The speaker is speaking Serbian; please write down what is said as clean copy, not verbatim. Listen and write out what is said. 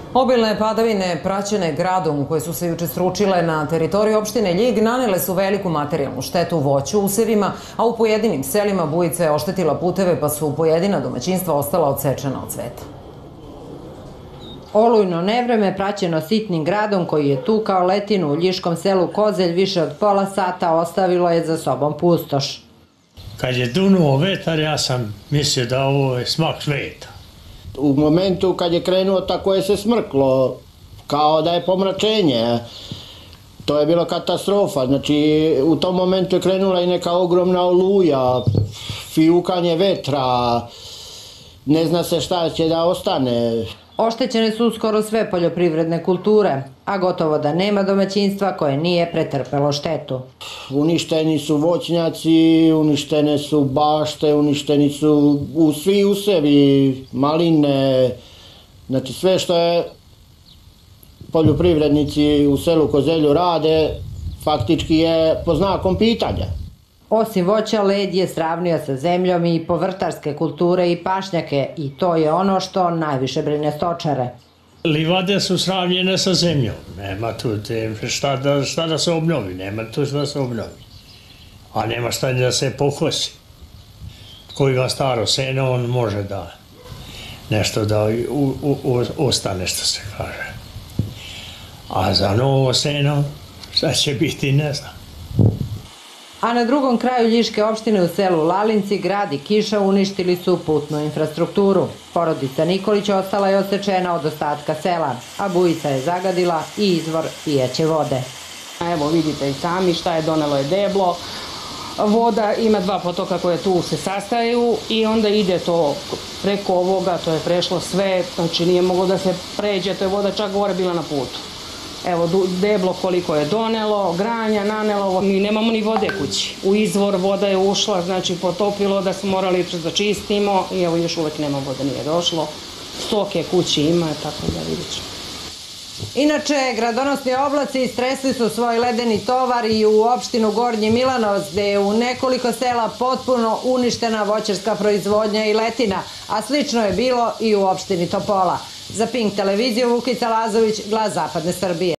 Obilne padavine praćene gradom koje su se juče sručile na teritoriju opštine Ljig nanele su veliku materijalnu štetu voću, usevima, a u pojedinim selima bujica je oštetila puteve pa su pojedina domaćinstva ostala odsečena od sveta. Olujno nevreme praćeno sitnim gradom koji je tukao letinu u ljiškom selu Kozelj više od pola sata ostavilo je za sobom pustoš. Kad je dunuo vetar, ja sam mislio da ovo je smak sveta. U momentu kad je krenuo, tako je se smrklo, kao da je pomračenje. To je bilo katastrofa. Znači, u tom momentu je krenula i neka ogromna oluja, fijukanje vetra, ne zna se šta će da ostane. Oštećene su skoro sve poljoprivredne kulture, a gotovo da nema domaćinstva koje nije pretrpelo štetu. Uništeni su voćnjaci, uništene su bašte, uništeni su svi usevi, maline, znači sve što je poljoprivrednici u selu Kozelju rade, faktički je pod znakom pitanja. Osim voća, led je sravnio sa zemljom i povrtarske kulture i pašnjake i to je ono što najviše brine stočare. Livade su sravnjene sa zemljom, nema tu šta da se obnovi, nema tu šta da se obnovi. A nema šta da se pokosi. Koji ima staro seno, on može da nešto da ostane, što se kaže. A za novo seno, šta će biti, ne znam. A na drugom kraju Ljiške opštine u selu Lalinci grad i kiša uništili su putnu infrastrukturu. Porodica Nikolić ostala je odsečena od ostatka sela, a bujica je zagadila i izvor pijaće vode. Evo vidite i sami šta je donelo je deblo. Voda ima dva potoka koje tu se sastaju i onda ide to preko ovoga, to je prešlo sve, znači nije moglo da se pređe, to je voda čak gore bila na putu. Evo, deblo koliko je donelo, granja, nanelo, mi nemamo ni vode kući. U izvor voda je ušla, znači potopilo da smo morali da čistimo i evo još uvek nema vode, nije došlo. Stoke kući ima, tako da vidjet ćemo. Inače, gradonosni oblaci istresli su svoj ledeni tovar i u opštinu Gornji Milanovac, gde je u nekoliko sela potpuno uništena voćarska proizvodnja i letina, a slično je bilo i u opštini Topola. Za Pink televiziju Vukica Lazović, Glas zapadne Srbije.